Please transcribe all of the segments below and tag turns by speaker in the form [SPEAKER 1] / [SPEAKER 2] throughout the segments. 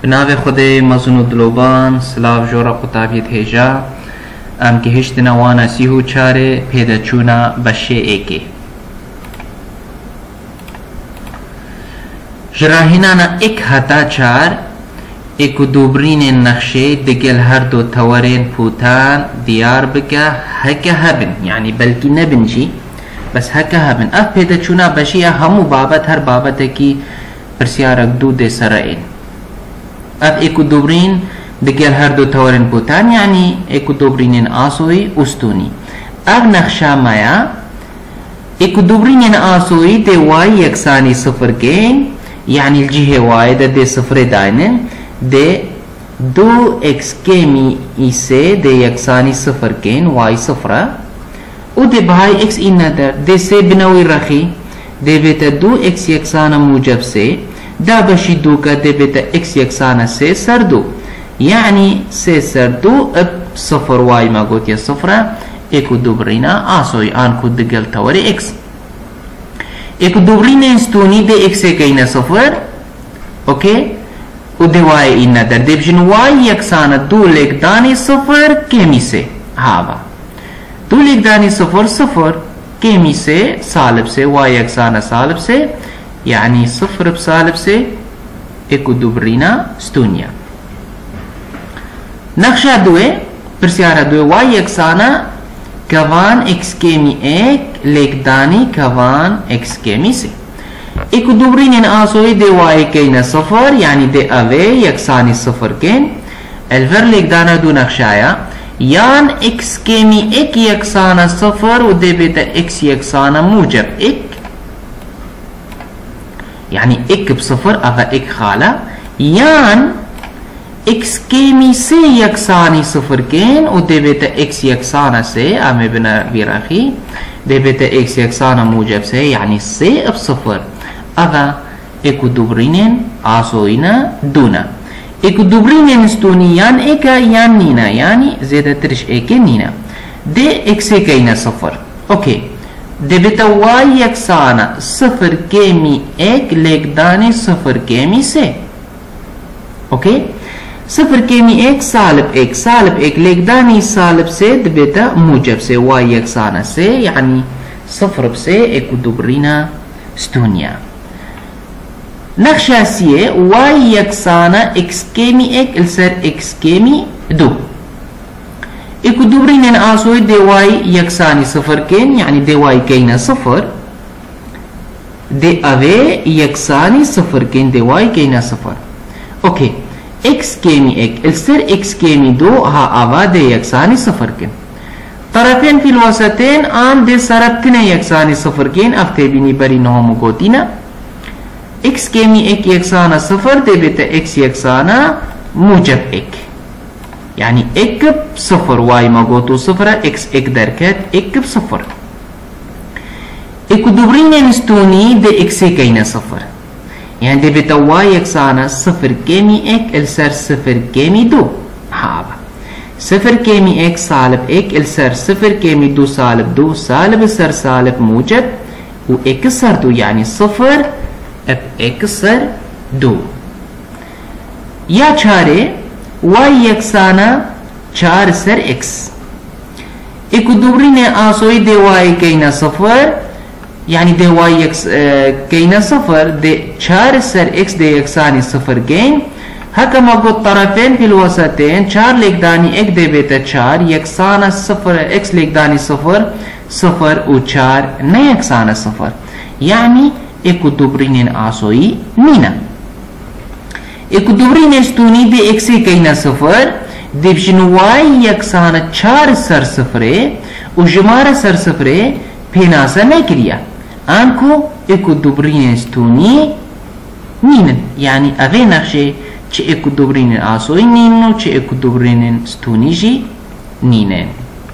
[SPEAKER 1] بناوی خدای مزون و دلوبان سلاف جورا قطابیت هجا ام که هشتنا وانا سیهو چاره پیدا چونا بشه ایکی جراهینانا ایک هتا چار ایکو دوبرین نقشه دگل هر دو تورین پوتان دیار بکا هکا هبن يعني بلکی نبن جی بس هکا هبن اف پیدا چونا بشه همو بابت هر بابت کی پرسیارک دو ده سرائن اف ایکو دوبرین دگل هر دو تورین پوتان يعني ایکو دوبرین آسوی استونی اف نقشه مایا ایکو دوبرین آسوی ده واي یکسانی صفر گین يعني الجهة واي ده صفر داينن ده 2x كيمي إيسي ده يكساني صفر كين واي صفرة وده بهاي x إندر ده سي بنوي رخي ده بيتا 2x يكسانا موجب سي ده بشي دوكا ده بيتا x يكسانا سي سر دو يعني سي سر دو اب صفر واي ما قلت يا صفرة ايكو دوبرينا آسوي آنكو دقل توري x ایک دوبرین استونی ده اکس کینا صفر اوکی و ده واي اینا در ده بجن واي یکسان دو لیک دانی صفر کمی سے هاوا دو لیک دانی صفر صفر کمی سے سالب سے واي یکسان سالب سے يعني صفر بسالب سے ایک دوبرینا استونیا نقشہ دوے پرسیارہ دوے واي یکسانا كوان اكس كيمي اك ليك داني كوان اكس كيمي سي اكو دوبرين آسوي دي واي كينا صفر يعني دي اوي يكساني صفر كين الفر ليك دانا دو نقشايا يان اكس كيمي اك يكسانا صفر ودي بيتا اكس يكسانا موجب اك يعني اك بصفر افا اك خالة يان x كيمي سي يكساني صفر كين و دي بيتا x يكسانا سي امي بنا بيراخي دي بيتا x يكسانا موجب سي يعني سي بصفر اغا اكو دوبرينين آسوينا دونا اكو دوبرينين ستوني يان ايكا يان نينا يعني زيادة ترش ايكي نينا دي x كينا صفر اوكي دي بيتا y يكسانا صفر كيمي اك ليك داني صفر كيمي سي اوكي صفر كيمي اك سالب اك ليك داني سالب سي دبيتا موجب سي واي يكسانا سي يعني صفر بسي اكو دوبرينا ستونيا نقشة سي واي يكسانا اكس كيمي اك السر اكس كيمي دو اكو دوبرينا آسوي دي واي يكساني صفر كين يعني دي واي كينا صفر دي اوي يكساني صفر كين دي واي كينا صفر اوكي x كيمي اك السر x كيمي دو ها آوا دي يكساني صفر كن طرفين في الوسطين آن دي سربتنا يكساني صفر كن افتي بيني بري نهمو قوتينا x كيمي اك يكسانا صفر دي بيتا x يكسانا موجب اك يعني اك بصفر واي ما قوتو صفر x اك دركت اك بصفر اكو دوبرين نستوني دي x كينا صفر يعني دي بيتا واي يكسانا صفر كيمي اك السر صفر كيمي دو هابا صفر كيمي اك سالب اك السر صفر كيمي دو سالب دو سالب السر سالب موجب و اك سر دو يعني صفر اب اك سر دو يا چاره واي يكسانا چار سر اكس اكو دوبرين آسوي دي واي كينا صفر يعني دي واي اكس كينا صفر دي چار سر اكس دي يكساني صفر كين هكا ما قلت طرفين في الوسطين چار ليك داني اك دي بيتا چار يكسانا صفر اكس ليك داني صفر صفر و چار نه يكسانا صفر يعني اكو دوبرين آسوي نينا اكو دوبرين استوني دي اكسي كينا صفر دي بجنو واي يكسانا چار سر صفره و جمار سر صفره پیناسا نکریا آنکو اکو دوبرین ستونی نینن يعني اوه نقشه چه اکو دوبرین آسوی نینن و چه اکو دوبرین ستونی جی نینن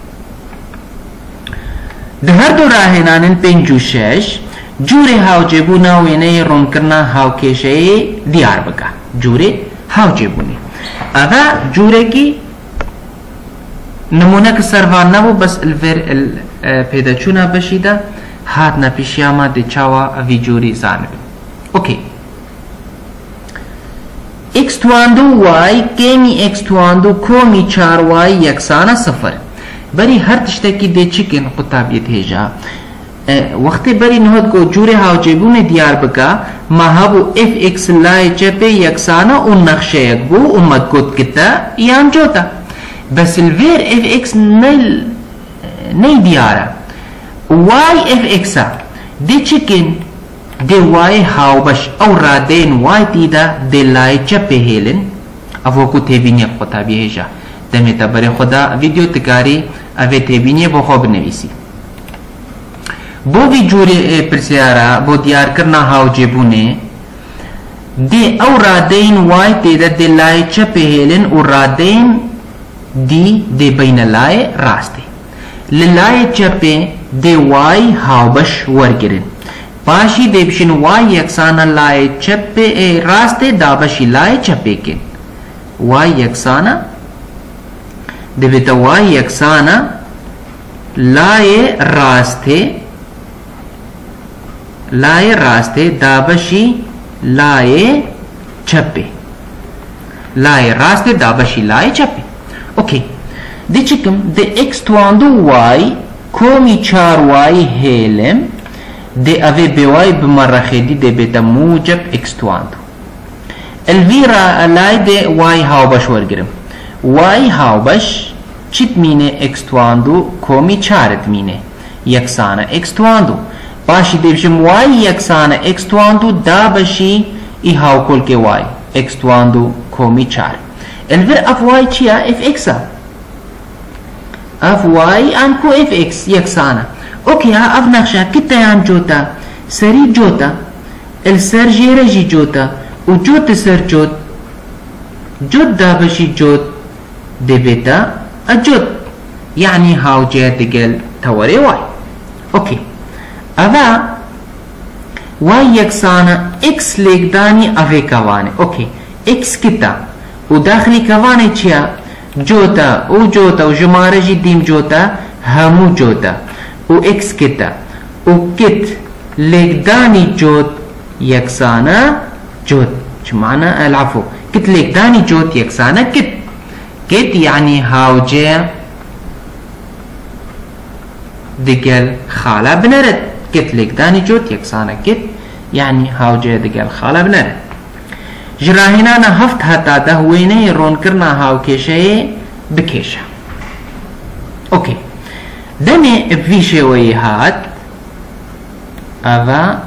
[SPEAKER 1] ده هر دو راهنانن 5 و 6 جوره هاو جبو ناوینه روم کرنا هاو کشه دیار بکا جوره هاو جبونی اوه جوره کی نمونه که سروان نبو بس الفر پیدا چونا بشیده هاتنا پیشیاما دی چاوا اوی جوری زانب اوکی x تواندو y كيمي x تواندو كومي 4 y يكسانا صفر. بري هر تشتكي دي چكن قطابيت هجا وقتی بری نهاد کو جوره هاو جيبون ديار بكا ما هبو اف اكس لاي چپه يكسانا و نقشه يك بو و مدكوت كتا يان جوتا بس الفير اف اكس ني ديارا واي اف اكسا دي چكن دي واي هاو بش او رادين واي تيدا دي لاي چپه هيلن افوكو تبيني قطابي هجا دمتا بري خدا فيديو تكاري اوه تبيني بخوب نويسي بو بھی جوری پرسیارا بو دیار کرنا ہاو جیبونے دی او رادین وائی تیدا دی لائے چپے ہیلن او رادین دی بین لائے راستے للائے چپے دی وائی ہاو بش ورگرن پاشی دی بشن وائی یکسانا لائے چپے راستے دا بشی لائے چپے کن وائی یکسانا دی بیتا وائی یکسانا لائے راستے دابشی لائے چپے لائے راستے دابشی لائے چپے اوکے دی چکم دی ایکس تواندو وائی کومی 4 وائی ہیلم دی اوے بی وائی بمرخی دی بیتا موجب ایکس تواندو الویرا لائے دی وائی ہاو بش ورگرم وائی هاو بش چت مینه اکس تواندو کومی 4 مینه یکسانه اکس تواندو باشی دیبشم واي یکسانه اکس تواندو دا بشی ای هاو کل که واي اکس تواندو کومی 4 الفر اف واي چیا اف اکسا اف واي ان کو اف اکس یکسانه اوكي ها اف نقشه كتا يان جوتا سري جوتا السر جيرجي جوتا وجوت سر جوت جوت دا بشي جوت دي بيتا الجوت يعني هاو جات دقل توري واي اوكي اذا واي يكسانا اكس ليك داني افي كواني اوكي اكس كتا وداخلي كواني چيا جوتا و جمارجي ديم جوتا همو جوتا و اكس كتا و كت ليك داني جوت يكسانا جوت شو معنى العفو كت ليك داني جوت يكسانا كت يعني هاوجه دقل خالة بنرد كت ليك داني جوت يكسانا كت يعني هاوجه دقل خالة بنرد جراهنا هفت هتا دهوينه رون کرنا هاو كيشه بكيشه اوكي دمي فيشه وي هات اوا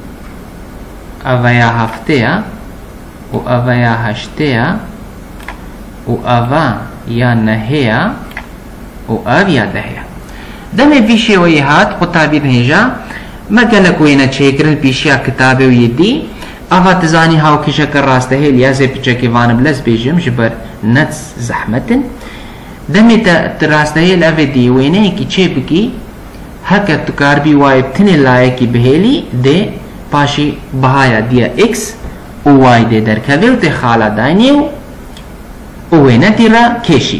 [SPEAKER 1] يا هفتيا و اوا يا هشتيا و اوا يا نهيا و اوا يا دهيا دمي فيشه وي هات قطابي بهجا ما قالك وين تشيكر البيشيا كتابه ويدي اوا تزاني هاو كيشك راسته هي ليازي بيشكي وان بلس بيجم جبر نتس زحمتن دمي تراسته هي الافدي وينه كي تشيبكي هكا تكاربي واي بتني لايكي بهيلي دي باشي بهايا دي اكس و واي دي دركبه و تخالا داينيو وينه تيرا كيشي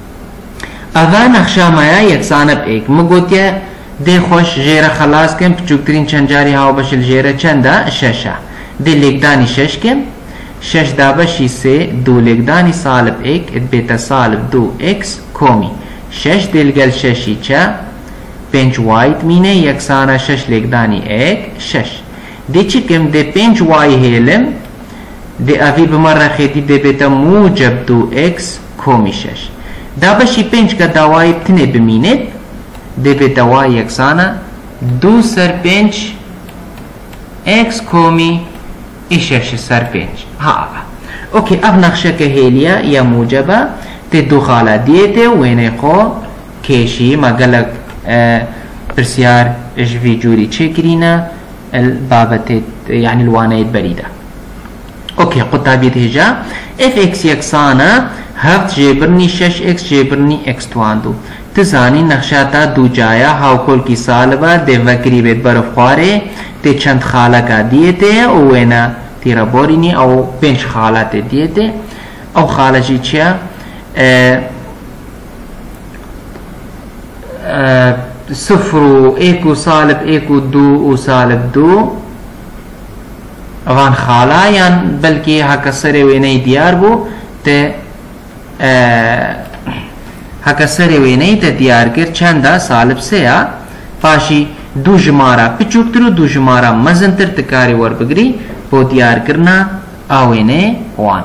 [SPEAKER 1] اوا نقشا مايا يكسانه بايك مگوتيا دي خوش جيره خلاص كم بچوكترين چنجاري هاو بشل جيره چندا ششا دي لقداني شش كم شش دابشي سي دو لقداني سالب اك ادبيتا سالب دو اكس كومي شش دلقل ششي چا پنج وايت مينه يكسانا شش لقداني اك شش دي چي كم دي پنج واي هيلم دي اوي بمرة خيتي دي بيتا موجب دو اكس كومي شش دابشي پنج کا دواي بتنه بمينت دي بيتا واي يكسانا دو سر پنج اكس كومي إيش سر بينج ها اوكي اب نقشه كهيليا يا موجبه تدو خاله ديته وين يقو كيشي ما قالك برسيار ايش في جوري تشكرينا البابت يعني الوانيت بريده اوكي قطابيت هجا اف اكس يكسانا هفت جبرني شش اكس جبرني اكس تواندو تزاني نقشاتا دو جايا هاو كل کی سالبا دي وكري بيت برف خواره تے چند خالہ کا دیتے او وینا تیرا بورینی او پنج خالہ تے دیتے او خالہ جی چیا صفر و ایک و سالب ایک و دو و سالب دو اوان خالا یان بلکی هکا سر وینه دیار بو ته هکا سر وینه ته دیار کرد چنده سالب سیا پاشی دو جمارا پچوکتر و دو جمارا مزنتر تکاری ور بگری بو دیار کرنا آوینه وان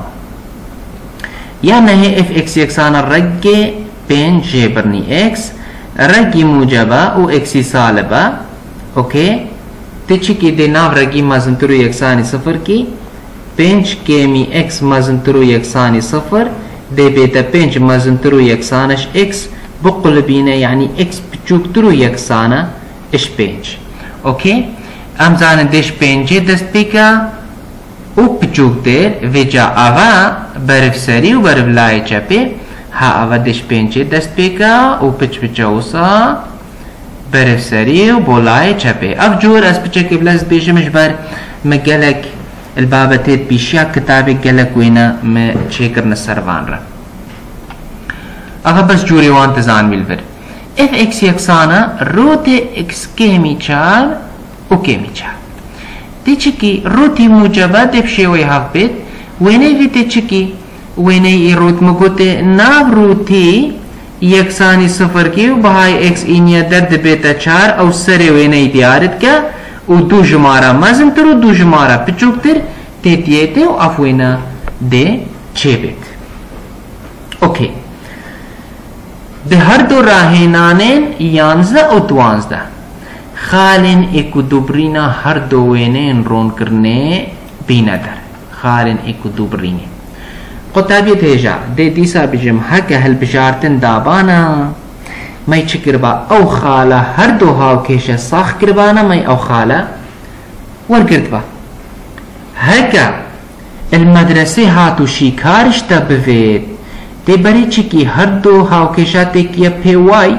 [SPEAKER 1] یا نه اف اکس یکسان رگ 5 جی برنی اکس رگی موجبه او اکسی سالبه اوکی تیچی کی دی ناو رگی مزنترو یکسانی صفر کی 5 کمی اکس مزنترو یکسانی صفر دی بیتا 5 مزنترو یکسانش اکس بقلبینه یعنی اکس بچوکترو یکسانه اش 5 اوکی ام زانه دیش 5 دست بیکا او بچوکتر ویجا آوا برف سری و برف لای چپه ها آوا دیش 5 دست بیکا او پچ پچاوسا برف سری و بولای چپه اف جور از پچه کبلز بیشمش بر مگلک البابتت بیشیا کتاب گلک وینا ما چیکر نسروان را اف بس جوری وان تزان ملور اف اکس یکسانا روت اکس کمی چار او کمی چار تی چکی روتی موجبه دفشه وی هف بید وینه وی تی چکی وینه ای روت مگوته ناب روتی یکسانی صفر کی و بهای ایکس اینیا درد بیتا 4 او سر وینه دیارت که و دو جمارا مزنتر و دو جمارا پچوکتر تیتیته و افوینا ده چه بیت اوکی ده هر دو راهینانین 11 و 12 خالن اکو دوبرینا هر دو وینین رون کرنے بینا در خالن اکو دوبرینی قطابیت هجا دي ديسا بجم هكا هل بجارتن دابانا ما يشكربا او خالا هر دو هاو كيشا صاخ كربانا ما او خالا ورقرتبا هكا المدرسة هاتو شيكارش تبفيد دي بري چكي هر دو هاو كيشا تكيا پي واي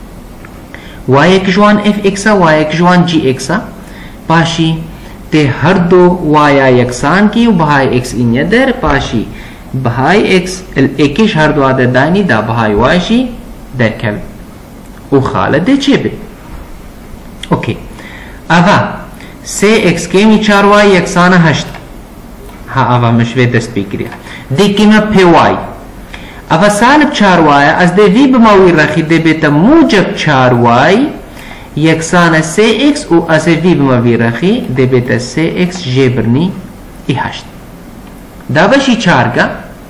[SPEAKER 1] واي اكجوان اف اكسا واي اكجوان جي اكسا باشي دي هر دو وايا يكسان کی و بهاي اكس این يدر باشي بهای اکس الاکیش هر دو عدد دانی دا بهای وایشی در کل او خاله ده چه بی اوکی اوا 3x کمی 4y یکسانه 8 ها اوا مشوه دست بگیریا دی کمی پی وای اوا سالب 4y از ده وی بماوی رخی ده بیتا موجب 4y یکسانه 3x و از وی بماوی رخی ده بیتا 3x جبرنی ای 8 دا بشی 4 کا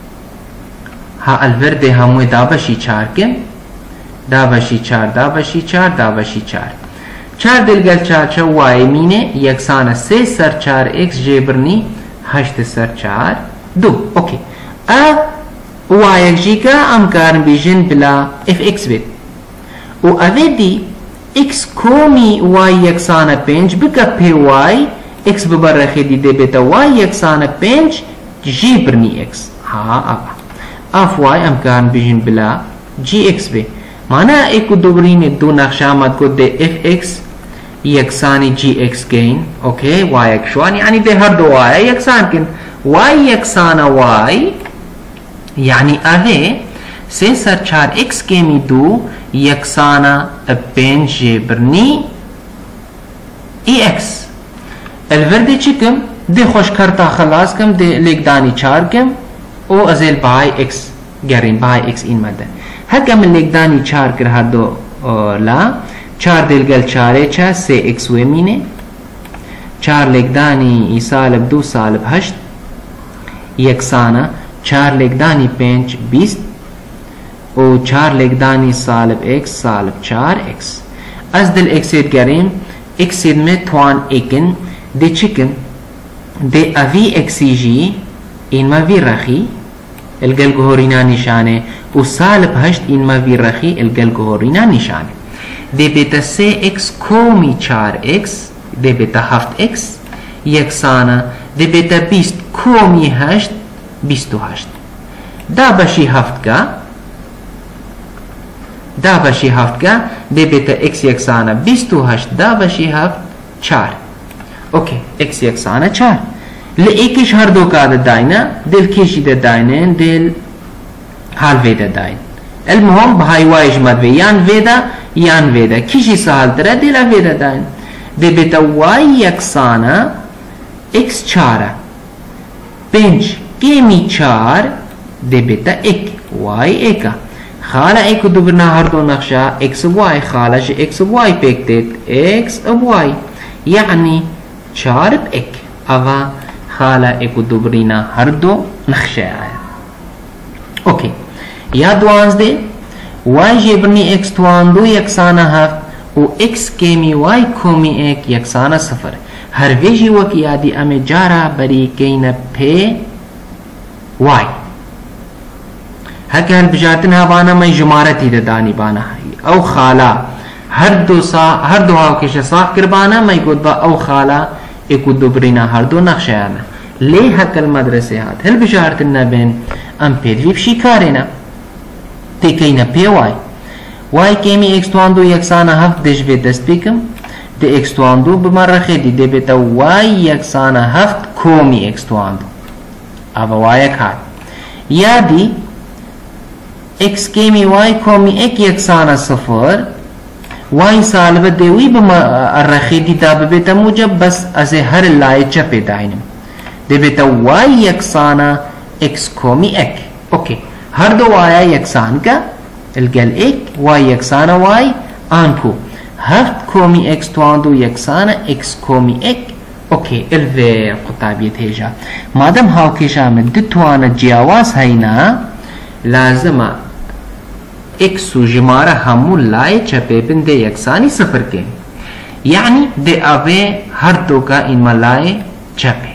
[SPEAKER 1] ها الورد هموی دا بشی 4 کن دا بشی 4 دا بشی 4 دا بشی 4 4 دلگل 4 چه وای مینه یکسانه 3 سر 4 x جبرنی 8 سر 4 2 اوکی اب وای یک جی کا امکار بیجن بلا اف x بید و اوه دی x کومی وای یکسانه 5 بکا پی وای x ببرخی دی دی بیتا وای یکسانه 5 جبرنی x ها ابا اف واي امكان بيجن بلا جي اكس بي معناها ايكو دوبرين دو نقشامات كو دي اف اكس يكساني جي اكس جين اوكي واي اكشوان يعني دي هر دو واي يكسان كن واي يكسانا واي يعني اوه 3 سر 4 اكس كيمي دو يكسانا 5 جبرني اي اكس الفردي چكم دي خوش کرتا خلاص کم دي ليك داني 4 كم او ازل بهای x گرین بهای x این مده هکم لگدانی 4 کر هدو لا 4 دلگل 4 چه 3x و مینه 4 لگدانی ای سالب 2 سالب 8 یکسانه 4 لگدانی 5 20 و 4 لگدانی سالب x سالب 4x از دل x گرین x میں توان ایکن دی چکن دی اوی اکسی جی این ما وی رخی الگل گهورینا نشانه و سالب 8 این ما وی رخی الگل گهورینا نشانه دی بیتا 3x کومی 4x دی بیتا 7x یکسانه دی بیتا 20 کومی 8 28 دا بشی 7 کا دا بشی 7 کا دی بیتا x یکسانه 28 دا بشی 7 4 اوکی x یکسانه 4 لإيكش هر دو كاد داينا دل كيشي دا داينين دل حال فيدا داين المهم بهاي وايش مد يان فيدا كيشي سهل ترى دل فيدا داين دي بتا واي يكسانا x 4 5 كيمي 4 دبتا اك واي اكا خاله اك دوبرنا هر دو نقشه x واي خاله x واي بيكتت x واي يعني 4 باك اوا خاله اك دوبرنا هر دو نقشه اوكي يا دوانز دي واي جبرني x تواندو يكسانه هفت و x كيمي واي كومي اك يكسانه صفر هر ویجی وکی یادی امی جارا بری کین پی واي هكا هالبجارتن هابانا ما جمارتي داني بانا او خالا هر دو هاو كش صاح كربانا ما يقول با او خالا اكو دوبرينا هر دو نقشانا ليه هكا المدرسة هات هالبجارتن بين ام بيدوي بشي كارينا تيكينا بي واي كيمي اكس تواندو يكسانا هفت دش في دست بكم دي اكس تواندو بمرة خيدي دي بيتا واي يكسانا هفت كومي اكس تواندو ابا واي هات يادي x كيمي واي كومي اك يكسانا صفر واي سالبه ديوي بما الرخيدي دا ببيتا موجب بس ازي هر اللاي چپه داينم دي بيتا واي يكسانا x كومي اك اوكي هر دو واي يكسان کا الگل اك واي يكسانا واي انكو هفت كومي x تواندو يكسانا x كومي اك اوكي الفي قطابية هيجا مادام هاو كيشا من دتوانا جياواز هينا لازم x و جماره همو لای چپه بنده یکسانی صفر کے يعني دي اوه هر دو کا این ملای چپه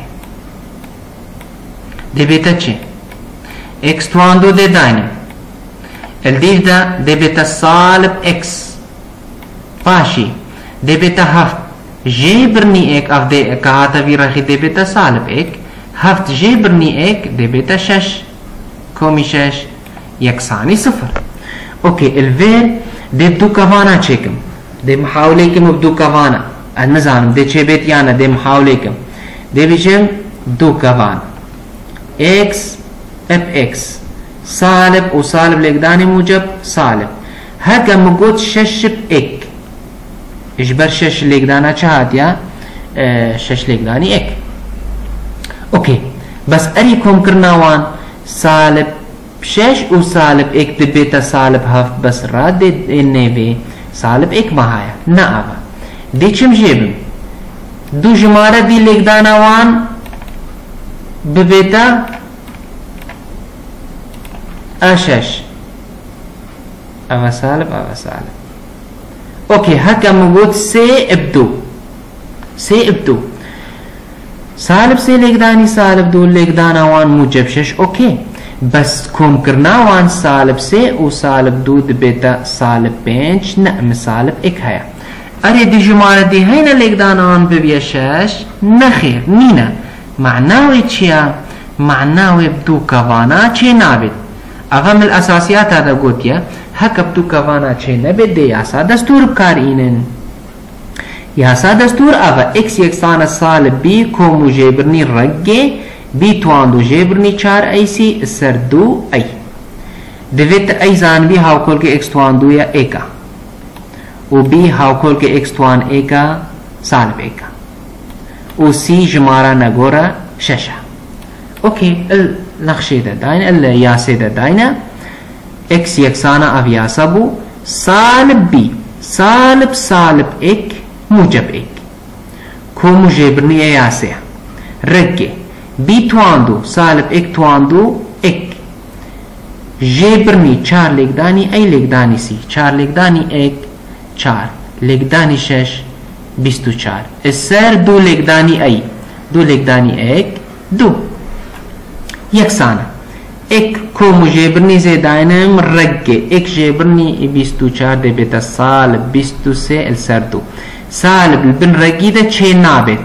[SPEAKER 1] دي بيتا چه x تواندو دي داينه الديف دا دي بيتا سالب x باشي دي بيتا هفت جي برني اك اف دي كهاتا في رخي دي بيتا سالب اك هفت جي برني اك دي بيتا شش كومي شش يكساني صفر اوكي الفيل دي بدو كفانا تشيكم دي محاوليكم بدو كفانا النظام دي چه بيت يانا دي محاوليكم دي بيجم دو كفان اكس اب اكس سالب و سالب لقداني موجب سالب هكا مقود شش باك اجبر شش لقدانا چهات يا شش لقداني اك اوكي بس اريكم كرناوان سالب شش و سالب اك دبيتا سالب هفت بس راد النبي سالب اك مهايا نعم دي چم جيبم دو جمارة دي لقدانا وان ببيتا اشش اوا سالب اوكي هكا موجود سي ابدو سالب سي لقداني سالب دو لقدانا وان موجب شش اوكي بس كوم كرنا وان سالب سي و سالب دو دبيتا سالب بينش نعم سالب اك هيا اري دي جمارة دي هينا لقدانا وان ببيا شش نخير نينا معناوي چيا معناوي بدو كوانا چه نابد اغم الاساسيات هذا قوتيا هكا بدو كوانا چه نابد دي ياسا دستور بكارينن ياسا دستور اغا اكس يكسانا سالب بي كومو جيبرني رقه بي تواندو جيبرني 4 اي سي سر 2 اي دويت اي زان بي هاو كل کے اكس تواندو يا ايكا و بي هاو كل کے اكس توان ايكا سالب ايكا و سي جمارا نغورا ششا اوكي النقشة دا داينا الياسة دا داينا اكس يكسانا افياسا بو سالب بي سالب اك موجب اك كومو جيبرني ياسة رقه بي تواندو سالب اك تواندو اك جيبرني 4 لقداني اي لقداني سي 4 لقداني اك 4 لقداني شش 24 السر دو لقداني اي دو لقداني اك دو يكسانا اك كومو جيبرني زيداينا مرقه اك جيبرني 24 دي بيتا سالب 23 السر دو سالب البن رقي ده چه نابد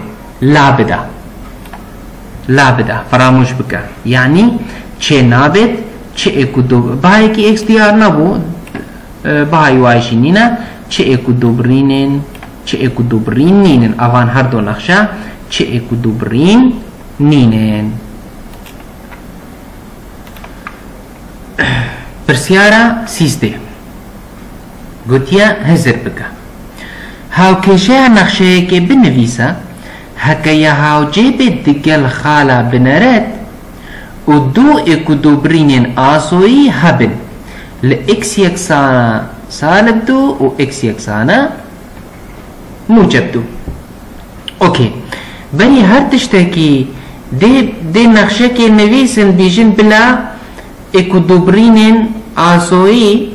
[SPEAKER 1] لا بدا فراموش بکا يعني چه نابد چه اكو دو باهي کی اكس ديار نبو باهي وايشي نينا چه اكو دوبرين نينن اوان هر دو نقشا چه اكو دوبرين نينن برسيارا سيزده گوتيا هزر بکا هاو كيشا نقشه که بنویسا هكا يهاوجي بدقل خالا بنرد ودو اكو دوبرين آسوي هبن لإكس يكسانا سالب دو و إكس يكسانا موجب دو. اوكي بني هر تشتكي دي نقشه كي نويسن بيجن بلا اكو دوبرين آسوي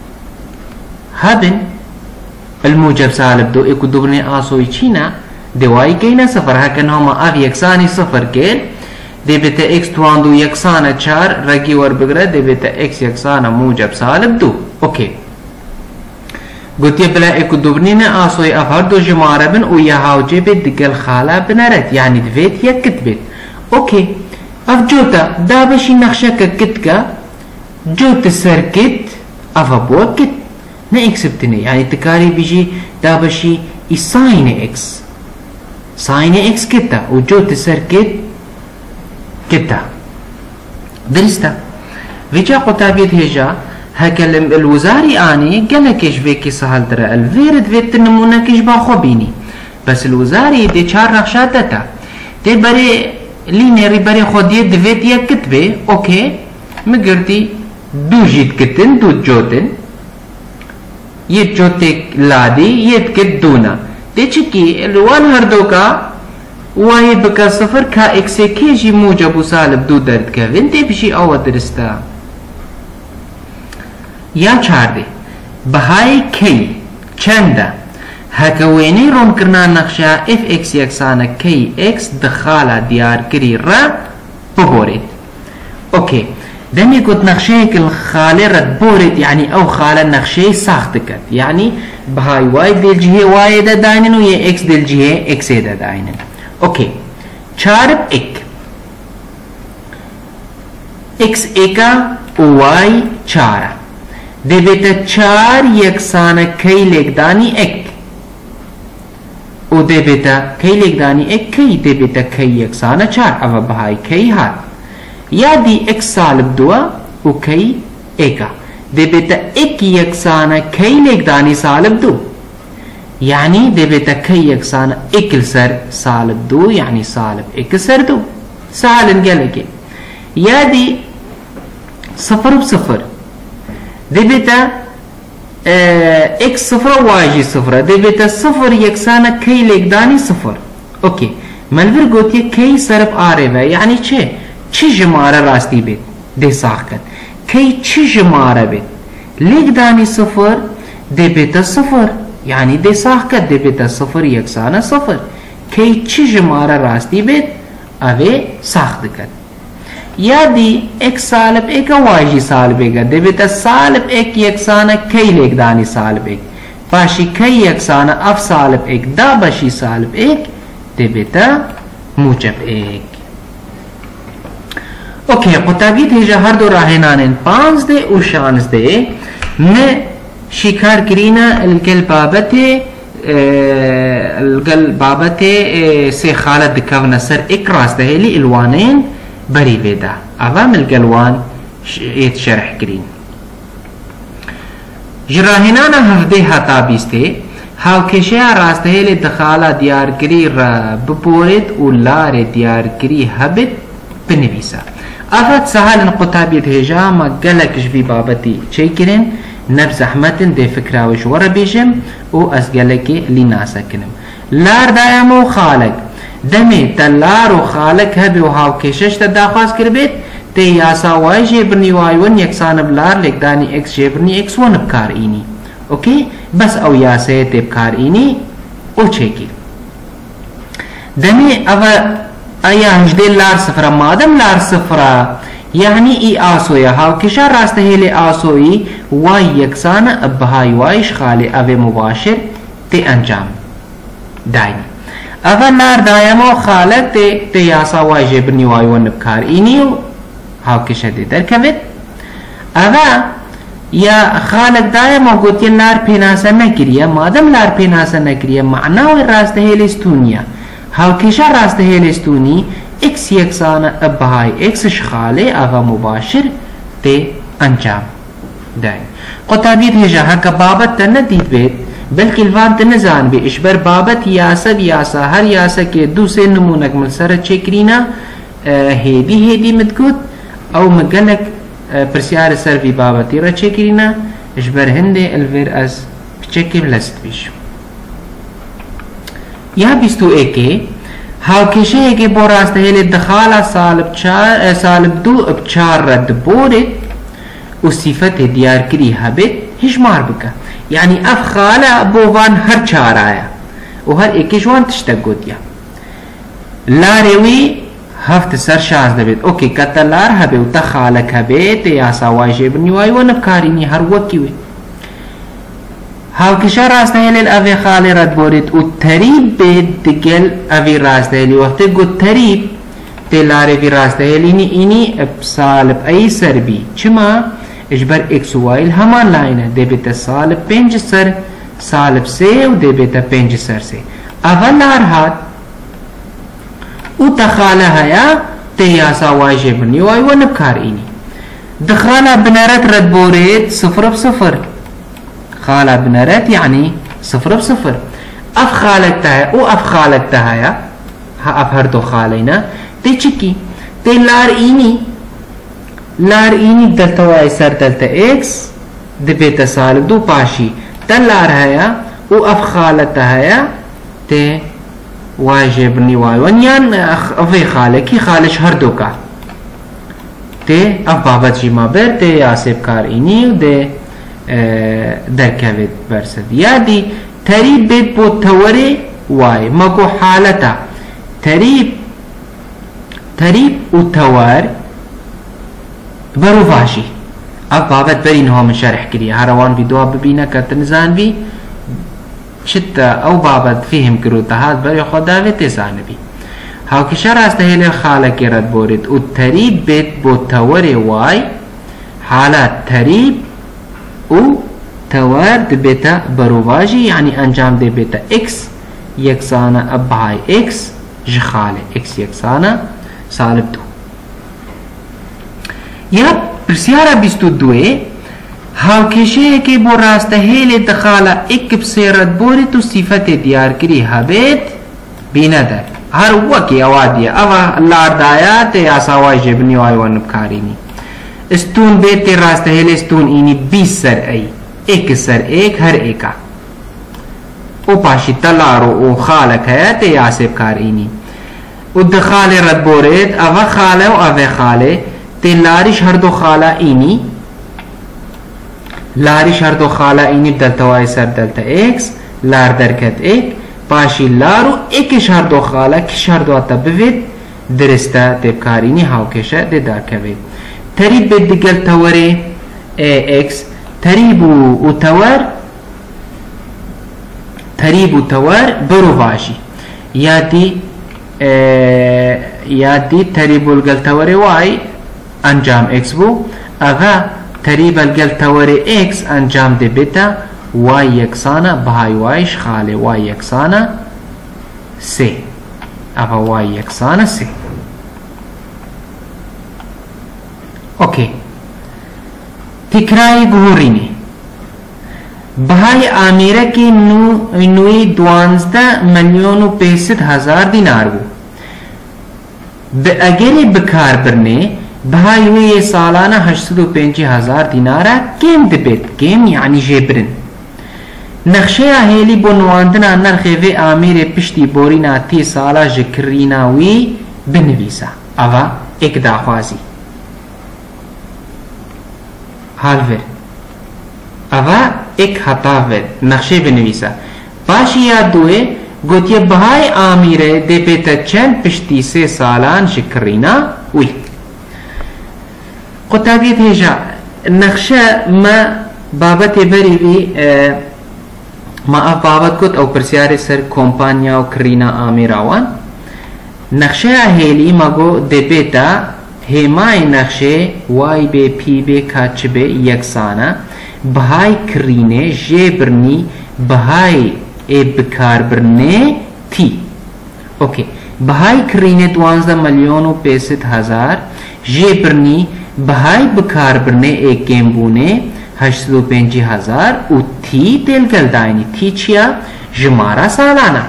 [SPEAKER 1] هبن الموجب سالب دو اكو دوبرين آسوي چينا دواي كينا صفر هكذا هما اف يكساني صفر كيل دي بتا اكس توان دو يكسانا چار رقي ور بقرا دي بتا اكس يكسانا موجب سالب دو. اوكي قلت بلا اكو دوبرين آسوي اف هر دو جمارة بن و يهاوجي بيت دقل خالا بنرد يعني دفيت يكت بيت. اوكي اف جوتا دابشي نخشك كتكا جوت سركت اف بوكت نا اكسبتني يعني تكاري بيجي دابشي ساين اكس ساين اكس كتا وجوت سركت كتا درستا فيجا قطابيت هجا هكا الوزاري اني قالكش فيكي سهل درا الفيرد فيت نمونكش باخو بيني بس الوزاري دي چار نقشاتتا دي بري لينيري بري خودي دفيت يا كتبه. اوكي مقرتي دو جيت كتن دو جوتن يت جوتك لادي يت كت دونا دي چكي الوان هردوكا واي بكا صفر كا اكس كيجي موجب وسالب دو درد كفن دي بشي او درستا يا چاردي بهاي كي چنده هكويني روم كرنا نقشة اف اكس يكسانا كي اكس دخالة ديار كري را ببوريت. اوكي دمي قلت نقشيك الخالة رد بوريت يعني او خالة نقشي ساختكت يعني بهاي واي ديل جهة واي دا داينن ويا اكس ديل جهة اكس دا داينن. اوكي چارب اك اكس اكا واي چارا دي بيتا چار يكسانا كي لكداني اك و دي بيتا كي لكداني اك كي دي بيتا كي يكسانا چار او بهاي كي هات يا دي اك سالب دوا و كي اكا دي بيتا اك يكسانا كي لكداني سالب دو يعني دي بيتا كي يكسانا اك سر سالب دو يعني سالب اك سر دو سهل نقلك يا دي صفر بصفر دي بيتا اكس صفر واجي صفر دي بيتا صفر يكسانا كي لكداني صفر. اوكي ملفر قوتي كي صرف آريفا يعني چه جمارة راستي بيت دي ساخكت كي چه جمارة بيت لكداني صفر دي بيتا صفر يعني دي ساخكت دي بيتا صفر يكسانا صفر كي چه جمارة راستي بيت اوه ساختكت يا دي اك سالب اك واجي سالب اك دي بيتا سالب اك يكسانا كي لكداني سالب اك باشي كي يكسانا اف سالب اك دا باشي سالب اك دي بيتا موجب اك. اوكي قطابيت هجا هر دو راهنانين 5 دي و 6 دي نه شكار كرينا القل بابته سي خالد دكاونا سر اك راس دهيلي الوانين بري بيدا عوام القلوان يتشرح كرين جراهنانا هفده هتا بيسته هاو كشيا راسته لي دخالا ديار كري را بپورد و لار ديار كري هبت بنويسا افت سهل قطابيت هجا ما قلقش في بابتي چه كرين نبز احمتن دي فكراوش ورا بيجم و از قلقي لناسا كنم لار دايمو خالق دمي تلار و خالق هبي و هاو كشش تداخواز كربيت تي ياسا واي جيبرني واي ون يكسان بلار لكداني اكس جيبرني اكس ون بكار ايني. اوكي بس او ياسا تبكار ايني او چيكي دمي اوا ايا هجدي لار صفرا مادم لار صفرا يعني اي آسويا هاو كشا راسته هيلي آسوي واي يكسان بهاي وايش خالي اوه مباشر تي انجام دايني اول لار دايمو خالق تي ياسا واي جبرني واي ون بكار اينيو هاو كشا دي در كبت اول يا خالق دايمو قلت لار پيناسا نكريا مادم لار پيناسا نكريا معناو راسته هيلي استونيا هاو كشا راسته هيلي استوني اكس يكسانا بهاي اكس شخالي اغا مباشر تي انجام داين قطابيت هجا هكا بابت تنديد بيت بلکه الوان تنزان بی اشبر بابت یاسا هر یاسا که دو سه نمونک ملسر چکرینا هیدی متگوت او مگلک پرسیار سر بی بابتی را چکرینا اشبر هنده الویر از بچکی بلست بیش. یا 21 هاوکشه که با راسته هیل دخالا سالب 2 ب4 رد بورد و صفت دیار کری هبت هشمار بکا يعني اف خاله بوفان هر 4 آیا و هر ایکش وان تشتگود یا لاروی هفت سر 16 بید اوکی کتا لار هبه و تا خالک هبه یا سواجه بنیوائی و نبکارینی هر وکیوی هاوکشه راسته هیل اوی خاله رد بورد و تریب بید دگل اوی راسته هیلی وقتی گود تریب تی لاروی راسته هیلی اینی بسالب ای سر بی چما اجبر اکس و وائل همان لاینه ده بیتا سالب 5 سر سالب 3 و ده بیتا 5 سر سے اول لار هات او تخاله هیا تیاسا واجه بنی وائی و نبکار اینی دخاله بنارت رد بورید 0 ب0 خاله بنارت يعني 0 ب0 اف خالکتا ہے او اف خالکتا ہے اف هر دو خالينا تی چکی تی لار اینی دلتا وائی سر دلتا اکس دی بیتا سالب 2 پاشی تل لار هیا او اف خالتا هیا تی واجه بنی وائی ونیان افی خالکی خالش هر دو کا تی اف بابت جی ما بر تی آسیب کار اینی و دی درکوید برسد یا دی تریب بید بو توری وائی مگو حالتا تریب و توار برو فاشي اب بابت برين هو من شرح كريه هروان في دوا ببينا كتنزان بي شتا او بابت فيهم كروتا هاد بري خدا في تسان بي هاو كشار استهيل الخالة كرد بورد و تريب بيت بو توري واي حالات تريب و توار دي بيتا برو فاشي يعني انجام دي بيتا اكس يكسانا اب هاي اكس جخالة اكس يكسانا سالب 2 یا پرسیارا 22 هاوکشه که بو راسته هیل دخالا اک بسیرت بوری تو صفت دیار کری حبیت بینا در هر وکی اوادیه اوا لاردایات یا سوائی جبنی وائی ونبکارینی استون بیت راسته هیل استون اینی 20 سر ای ایک سر ایک هر ایکا او پاشی تلارو او خالک ہے یا سبکارینی او دخال رد بورید اوا خاله و اوه خاله تی لارش هر دو خاله اینی لارش هر دو خاله اینی دلتا وائی سر دلتا ایکس لار درکت ایک پاشی لارو ایکش هر دو خاله کش هر دو اتا بوید درسته تبکارینی هاوکشه دی دار کوید تریب بید دیگل توری ایکس تریب و توار برو باشی یادی تریب الگل توری وائی انجام اکس بو اغا تریب الگل توری اکس انجام دی بیتا وائی یکسانا بهای وایش خاله وائی یکسانا سی اغا وائی یکسانا سی اوکی تکرای گهورینی بهای آمیره کی نوی 12,65,000 دینار بو اگری بکار برنے بهای وی سالانہ 850,000 دینارہ کیم دبیت کیم یعنی جبرن نقشه هیلی بنواندنا نرخی آمیر پشتی بورینا 30 سالہ جکرینا وی بنویسا اوا ایک داخوازی حال ور اوا ایک خطا ور نقشه بنویسا پاشی یاد دوئے گوتیه بهای آمیره دی پیتا چند پشتی 3 سالان جکرینا وی قطابیت هجا نقشه ما بابت بری بی ما اف بابت کت او پرسیار سر کمپانیا و کرینا آمیراوان نقشه هیلی مگو دی پیتا همای نقشه وای بی پی بی کاچ بی یکسانه بهای کرینه جبرنی بهای بکار برنے تھی اوکے بهای کرینه 12,65,000 جبرنی بهای بکار برنے ایک گیمبونے 850,000 و تی تلگل داینی تی چیا؟ جمارا سالانه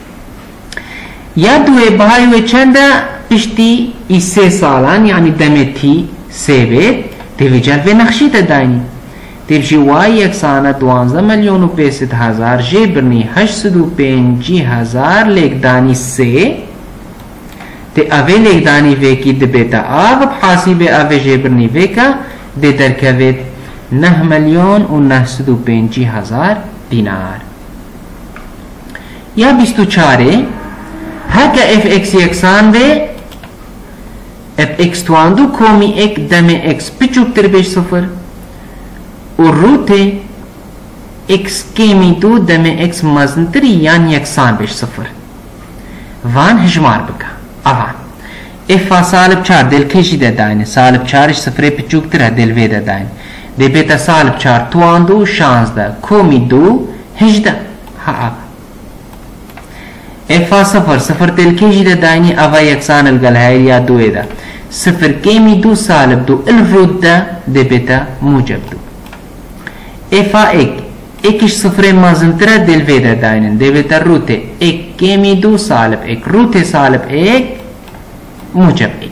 [SPEAKER 1] یا دوی بهایوی چنده پشتی ای 3 سالان یعنی دم تی 3 بید تیوی جلوه نقشی تا داینی تیوشی وای یکسانه 12,500,000 جبرنی 850,000 لیک دانی 3 تی اوه لیک دانی ویکی دبیتا آغب حاسی به اوه جبرنی ویکا دی درکوید 9,950,000 دینار یا 24 هکا اف اکس یکسان به اف اکس تواندو کومی اک دم اکس پچوکتر بیش صفر و روت اکس کمی دو دم اکس مزنتری یان یکسان بیش صفر وان هجمار بکا اوان اف سالب 4 دل کشی ده داینه سالب 4 صفر پچوکتر دل وی ده داینه ده بیتا سالب 4 تواندو 16 کومی دو 18 ها اف صفر صفر دل کشی ده داینه اوه یکسان الگل یا دوی ده صفر کمی دو سالب دو الرود ده بیتا موجب دو اف اکش صفر مازنتره دل وی ده داینه ده بیتا روت اک کمی دو سالب اک روت سالب اک موجب اک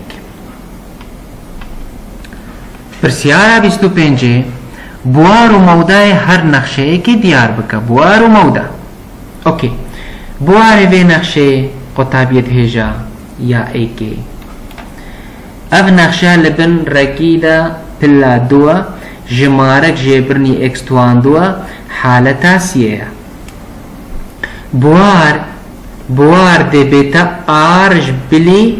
[SPEAKER 1] پرسیارا 25 بوار و مودای هر نقشه که دیار بکا بوار و مودا اوکی بوار وی نقشه قطابیت هجا یا ایکی اف نقشه لبن رکیده پلا دوا جمارک جبرنی اکس توان دوا حالتا سیه بوار ده بیتا آرج بلی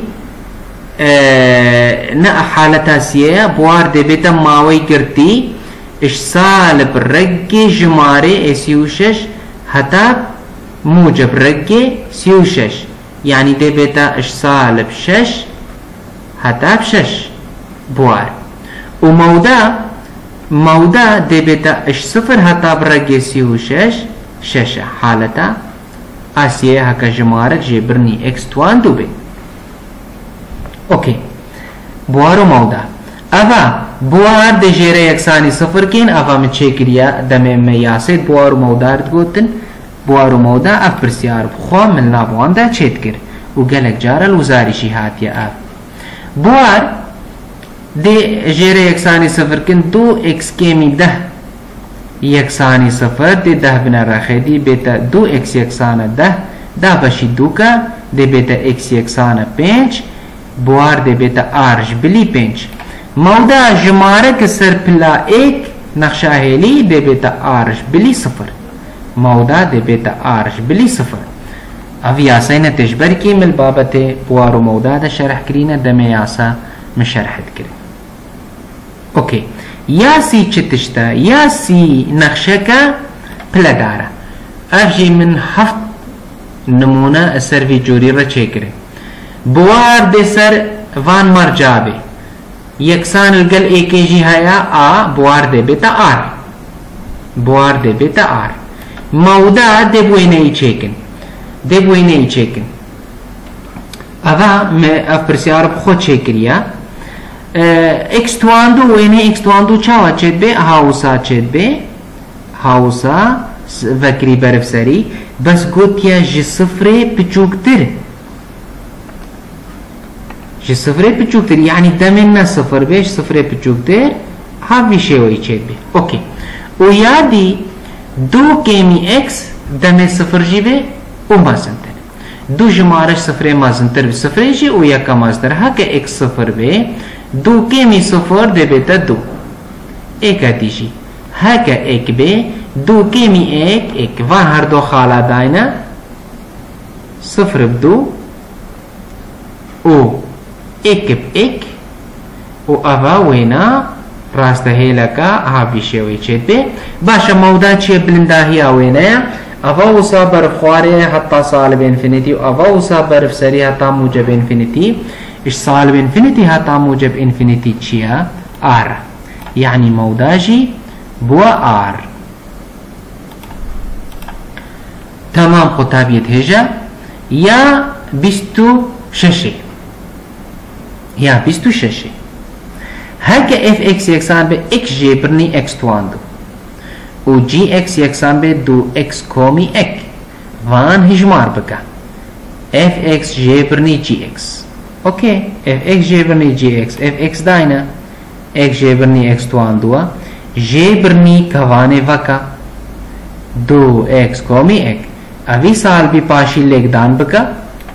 [SPEAKER 1] نه حالتا سیه بوار ده بیتا ماوی کرتی اش سالب رگی جماره 36 حتی موجب رگي 36 يعني دي بيتا اش سالب 6 هتاب 6 بوار ومودا دي بيتا اش صفر هتاب رگي 36 6 حالتا اسيه هكا جمارك جبرني اكس توان دوبي اوكي بوار ومودا افا بوار دي جيري يكساني صفر كين افا متشي كريا دمي مياسيد بوار ومودا رتقوتن بوار ومودا اف برسيار بخوا من لابوان دا چيت كر وقالك جارا الوزاري شهات يا اف بوار دي جيري يكساني صفر كن دو اكس كيمي ده يكساني صفر دي ده بنا راخي دي بيتا دو اكس يكسانا ده باشي دوكا دي بيتا اكس يكسانا 5 بوار دي بيتا ارج بلي 5 مودا جمارك سر پلا ایک نقشہ هیلی دے بیتا آرش بلی صفر مودا دے بیتا آرش بلی صفر او یاسا نتجبر کی مل بابت بوارو مودا دا شرح کرینا دم یاسا مشرحت کرن اوكي ياسي چتشتا ياسي نقشكا پلدارا افجي من هفت نمونه سروي جوري را چيكره بوار دي سر وان مرجابه يكسان القل ايكي جي هيا بوار دي بيتا آر بوار دي بيتا آر مودا دي بويني چيكن اذا ما افرسيار بخود چيكريا اكس تواندو ويني اكس تواندو چاوا چيت بي هاوسا چيت بي هاوسا وكري برف سري بس قلت يا جي صفري بچوكتر جي صفري بچوكتر يعني دمنا صفر بيش صفري بچوكتر هاوي شيوي چيت بي اوكي ويادي دو كيمي اكس دم صفر جي بي ومازنتر دو جمارش صفري مازنتر بصفري جي وياكا مازنتر هكا اكس صفر بي دو كيمي صفر دي بيتا دو ايك هاتيجي هكا ايك بي دو كيمي ايك وان هر دو خالا داينا صفر بدو او ايك بايك و افا وينا راست هيلكا هابي شوي چيت بي باشا مودا چي بلنداهي اوينا افا وصا برف خواري حتى سالب انفينيتي و افا وصا برف سري حتى موجب انفينيتي ايش سالب انفينيتي حتى موجب انفينيتي چيا ار يعني موداجي بوا ار تمام خطابيت هجا يا بيستو ششي يا بيستو ششي هكا اف اكس يكسان ب اكس جي برني اكس تواندو و جی اکس یکسان به دو اکس کومی اک وان هجمار بکا اف اکس جی برنی جی اکس اوکی اف اکس جی برنی جی اکس اف اکس داینا اک جی برنی اکس توان دوا جی برنی کوانه وکا دو اکس کومی اک اوی سال بی پاشی لیکدان بکا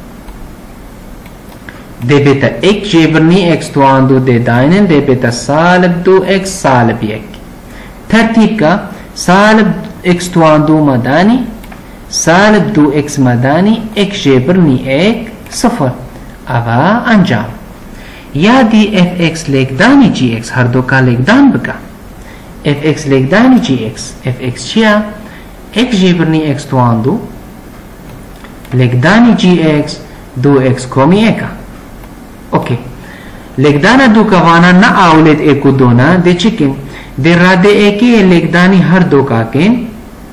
[SPEAKER 1] دے بیتا ایک جیبرنی ایکس توان دو دے دائنن دے بیتا سالب دو ایکس سالب یک ترتیب کا سالب ایکس توان دو مدانی سالب دو ایکس مدانی ایک جیبرنی ایک صفر اوا انجام یادی اف ایکس لیکدانی جی ایکس ہر دو کا لیکدان بکا اف ایکس لیکدانی جی ایکس اف ایکس چیا ایک جیبرنی ایکس توان دو لیکدانی جی ایکس دو ایکس کومی ایکا اوكي لقدانا دو كوانا نا اولد ايكو دونا دي چكن دي رادي ايكي لقداني هر دو كاكين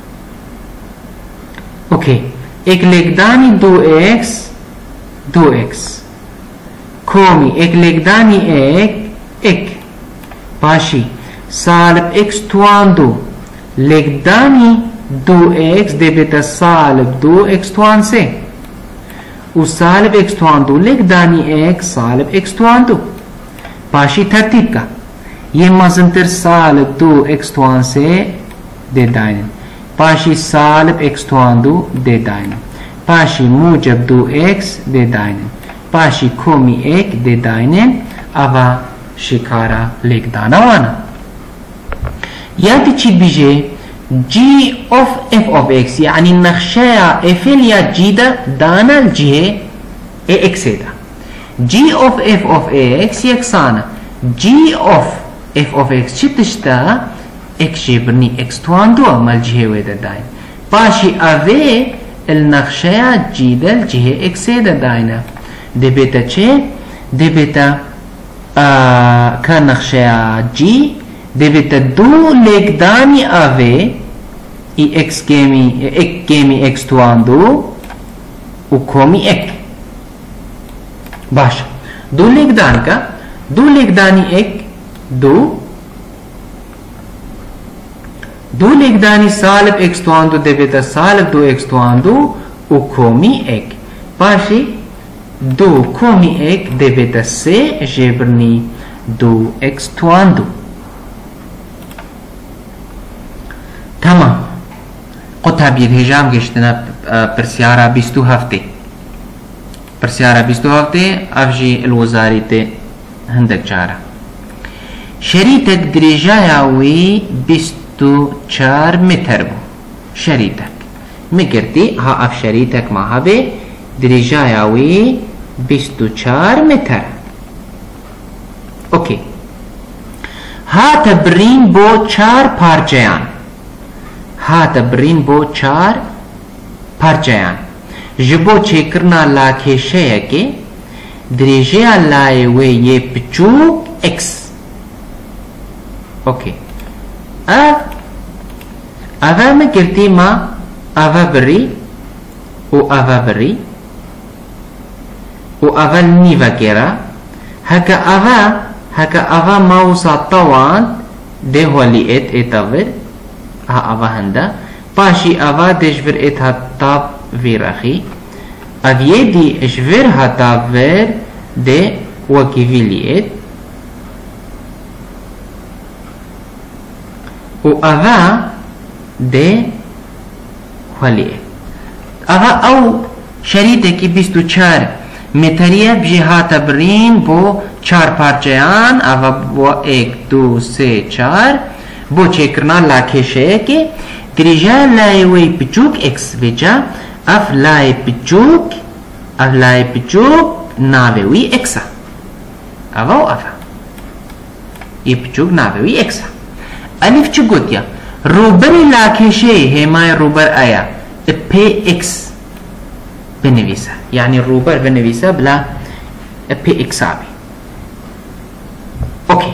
[SPEAKER 1] اوكي ایک لقداني دو اكس كومي ایک لقداني ایک باشي سالب اكس توان دو لقداني دو اكس دي بيتا سالب دو اكس توان سي و سالب اکس توان دو لقدانی ایک سالب اکس توان دو پاشی ترتیب کا یہ مزنتر سالب دو اکس توان سے دے دائنن پاشی سالب اکس توان دو دے دائنن پاشی موجب دو اکس دے دائنن پاشی کومی ایک دے دائنن اوا شکارا لقدانا وانا یادی چی بیجے جي اوف اف اوف اكس يعني النخشايا افيليا جيدا دانا الجهة اي اكس دا جي اوف اف اوف اكس يكسانا جي اوف اف اوف اكس شتشتا اكس جبرني اكس توان دو مال الجهة ويدا داين باشي اوه النخشايا جيدا الجهة اكس دا داينا دي بيتا چه دي بيتا كان نخشايا جي دبیت دو لقدانی آوه ای اکس کمی اکس توان دو و کومی ایک باش دو لقدان کا دو لقدانی ایک دو لقدانی سالب اکس توان دو دبیت سالب دو اکس توان دو و کومی ایک باشی دو کومی ایک دبیت سه جبرنی دو اکس توان دو تمام قطب یک هجام گشتنا پرسیارا 27 پرسیارا 27 افجی الوزاری ته هندک جارا شریطك درجاياوي 24 متر بو شريطك مقرتي ها اف شريطك ما هبه درجاياوي 24 متر اوكي ها تبرين بو 4 پارچيان ها تبرين بو 4 پارچيان جبو چیکرنا لاکه شیه که درجه لای وی یه پچوک اکس اوكي اوا مقرتي ما اوا بري و اوا بري و اوا نيفا كيرا هكا اوا ماوسا طوان ده هو اللي اتاور ها اوا هندا باشي اوا دجبر اتهاتاب فيراخي افيدي اشفر هاتاور ده وكيفيليت و اوا ده خليه اوا او شريطه کی 24 متریه بجهات برین بو 4 پارچیان اوا بو 1 2 3 4 بو چکرنا لاکشه که درجه لایوی پچوک اکس وجا اف لای پچوک ناوی اکسا اوا و اوا ای پچوک ناوی اکسا الف چه گوتیا روبر لاکشه همای روبر آیا پی اکس بنویسه يعني الروبر بنویسه بلا پی اکس آبی اوكي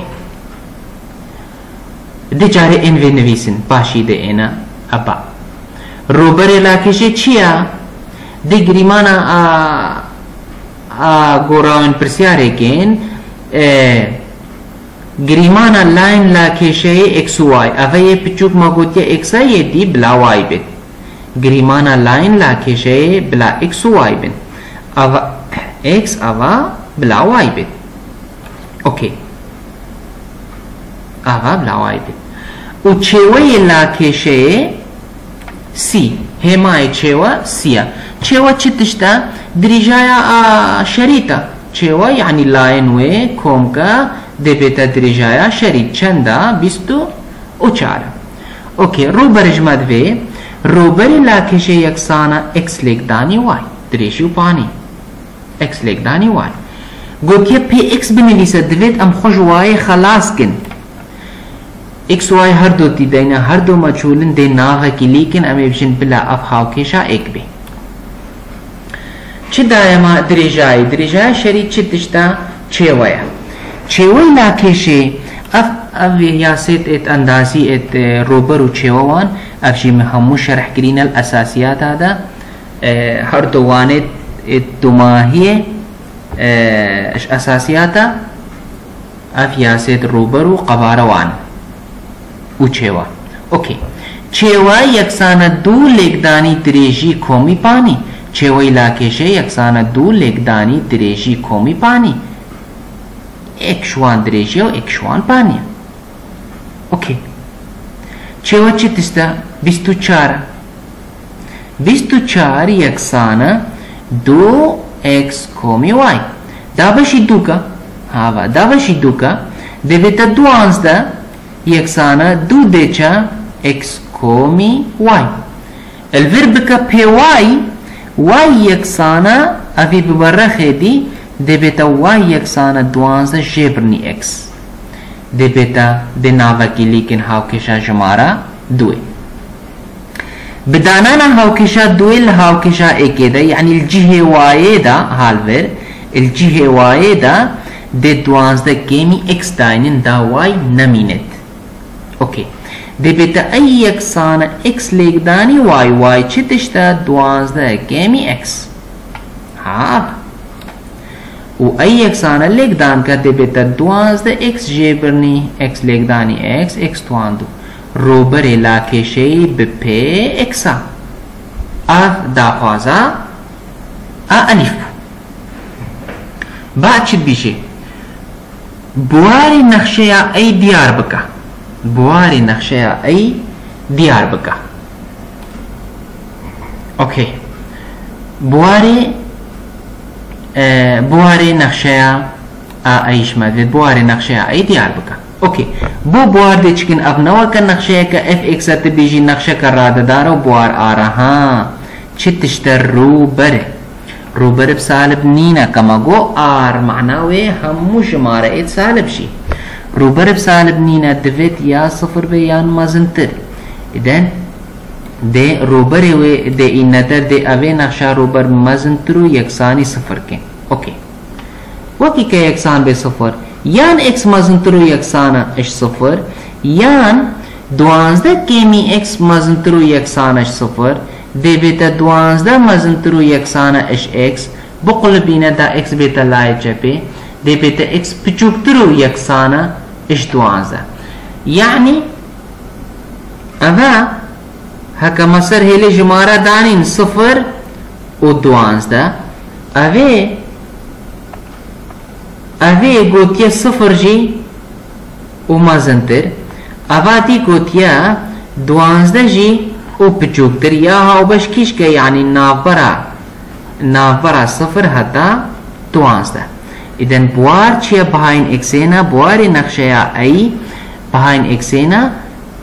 [SPEAKER 1] دي جاره ان في نویسن باشی ده اینا ابا روبر لاکشه چیا دي گریمانا گوراون پرسیاره کن گریمانا لاین لا کشه اکس و وای اوه پچوک ما گوتیا اکس یه دی بلا وای بید گریمانا لاین لا کشه بلا اکس و وای بید اوه اکس اوه بلا وای بید اوکی اوه بلا وای بید و چوه لا کشه سی همای چوه سیا چوه چی تشتا دریجایا شریطه چوه یعنی لاین وی کومکا دبیتا دریجایا شریط چنده 24 اوکی روبرش مدوی روبری لاکشه یکسانه اکس لیکدانی وای دریجی و پانی اکس لیکدانی وای گوتیا پی اکس بنویسه دوید ام خوش وای خلاص کن اکس واي هر دو تيدينا هر دو مجهولن دي ناغا كي ليكن امي بشن بلا افحاو كيشا اك بي چه دايما درجاي شريط چه تشتا چه ويا چه وي لا كيشي اف ياسيت ات اندازي ات روبر و چه وان اف شي مهمو شرح كرين الاساسيات هذا هر دو وانت ات دماهية اش اساسياتا اف ياسيت روبر و قبار وان و چेवा ओके चेवा यकसाना दो लेगदानी तिरेजी खोमी पानी चेवा इलाके से यकसाना दो लेगदानी तिरेजी खोमी पानी एक शुआन तिरेजी और एक शुआन पानी ओके चेवा चितिस्ता 24 यकसाना दो एक्स खोमी वाई दाबशी दुका हाँ दाबशी दुका देवेता दो आंसदा يكسانا دو ديشا اكس كومي واي الفيرب كا بي واي يكسانا افي ببرخي دي دبتا واي يكسانا دوانزا جبرني اكس دبتا دي نافاكي لكن هاوكشا جمارا دوي بدانانا هاوكشا دوي لهاوكشا اكيدا يعني الجهة واي دا هالفير الجهة واي دا دي دوانزا كيمي اكس داينن دا واي نمينت اوكي دي بيتا اي يكسانا اكس ليقداني واي چه تشتا 12 كيمي اكس ها و اي يكسانا ليقدان کا دي بيتا 12 اكس جيبرني اكس ليقداني اكس تواندو روبر علاقه شي بپي اكسا اف دا خوازا الف بعد چه بيشي بواري نقشه اي ديار بكا بواري نقشه اي ديار بكا اوكي بواري نقشه ايش مادة بواري نقشه اي ديار بكا اوكي بوار دي چكن اب نوا كان نقشه کا اف اكس تبيجي نقشه کا راد دارو بوار ها چتشتر روبر بسالب نينا كما جو ار معناوي همو شماره سالب شي روبر بسالب نينا دفت يا صفر بيان مازنتر إذن دي روبر دي إنتر دي أبي نقشا روبر مازنترو يكساني صفر كين أوكي وكي كي يكسان بي صفر يان إكس مازنترو يكسانا إش صفر يان 12 كيمي إكس مازنترو يكسانا إش صفر دي بيتا 12 مازنترو يكسانا إش إكس بقلبينا دا إكس بيتا لاي جبي دي بيتا إكس بجوكترو يكسانا إش 12 يعني أفا هكا مصر هيلي جمارة دانين صفر و 12 أفي قوتيا صفر جي و مازنتر أفا دي قوتيا 12 جي و بجوكتر ياها و بشكيش كي يعني نافبرا صفر حتى 12 إذن بوار چيا بهاين اكسينا بواري نقشيا اي بهاين اكسينا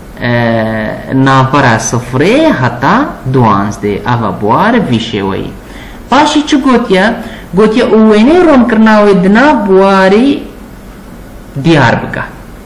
[SPEAKER 1] نافبرا صفره حتى 12 أفا بوار ويشيوي باشي چو گوتيا اويني رون کرناوي دنا بواري ديار بكا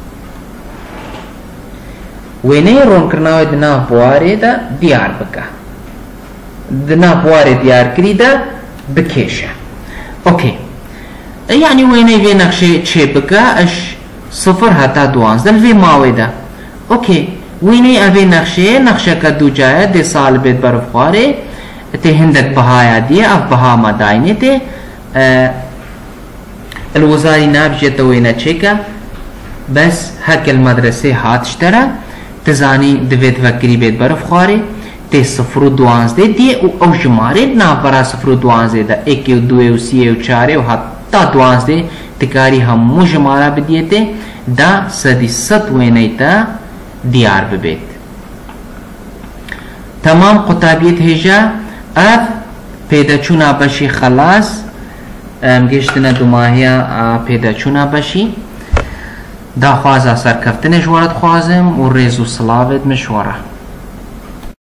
[SPEAKER 1] ويني رون کرناوي دنا بواري دا ديار بكا دنا بواري ديار كري دا بكيشا اوكي يعني ويني في نقشة چه بكا اش صفر حتى 12 الفي ماوي دا اوكي ويني ابي نقشة كدو جاية دي صالبت برفخاري تي هندك بهايا دي اف بها ما دايني تي الوزاري نابجة توينا چيكا بس هك المدرسة هاتشترا تزاني دوید وکری بید برف خواره تی 0 و 12 دی او شماره نافرا 0 و 12 دا 1 و 2 و 3 و 4 و حتی 12 تکاری همو شماره بدیته دا سدی ست وینه تا دیار ببید. تمام قطابیت هجا اف پیدا چونا بشی خلاص گشتنا دو ماهیا پیدا چونا بشی دا خوازا سرکفتن جوارد خوازم و ریزو صلاوت مشوره.